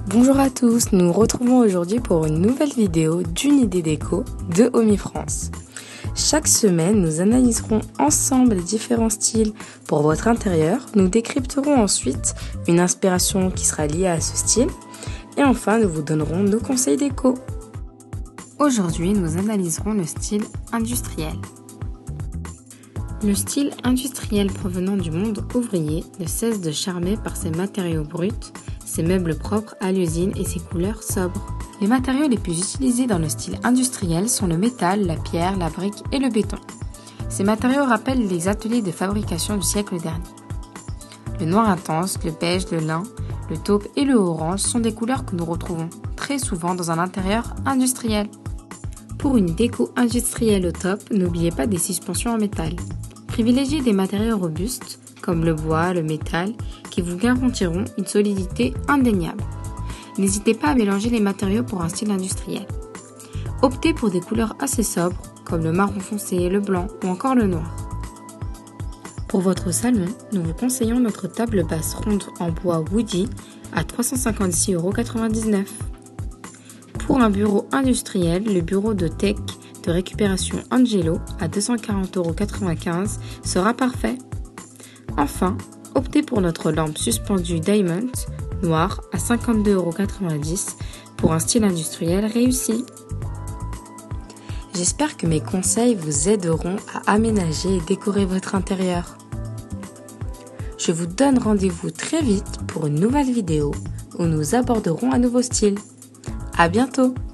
Bonjour à tous, nous nous retrouvons aujourd'hui pour une nouvelle vidéo d'une idée déco de Omi France. Chaque semaine, nous analyserons ensemble les différents styles pour votre intérieur. Nous décrypterons ensuite une inspiration qui sera liée à ce style. Et enfin, nous vous donnerons nos conseils déco. Aujourd'hui, nous analyserons le style industriel. Le style industriel provenant du monde ouvrier ne cesse de charmer par ses matériaux bruts, ses meubles propres à l'usine et ses couleurs sobres. Les matériaux les plus utilisés dans le style industriel sont le métal, la pierre, la brique et le béton. Ces matériaux rappellent les ateliers de fabrication du siècle dernier. Le noir intense, le beige, le lin, le taupe et le orange sont des couleurs que nous retrouvons très souvent dans un intérieur industriel. Pour une déco industrielle au top, n'oubliez pas des suspensions en métal. Privilégiez des matériaux robustes, comme le bois, le métal, qui vous garantiront une solidité indéniable. N'hésitez pas à mélanger les matériaux pour un style industriel. Optez pour des couleurs assez sobres, comme le marron foncé, le blanc ou encore le noir. Pour votre salon, nous vous conseillons notre table basse ronde en bois Woody à 356,99 €. Pour un bureau industriel, le bureau de tech de récupération Angelo à 240,95 € sera parfait. Enfin, optez pour notre lampe suspendue Diamond noire à 52,90 € pour un style industriel réussi. J'espère que mes conseils vous aideront à aménager et décorer votre intérieur. Je vous donne rendez-vous très vite pour une nouvelle vidéo où nous aborderons un nouveau style. À bientôt!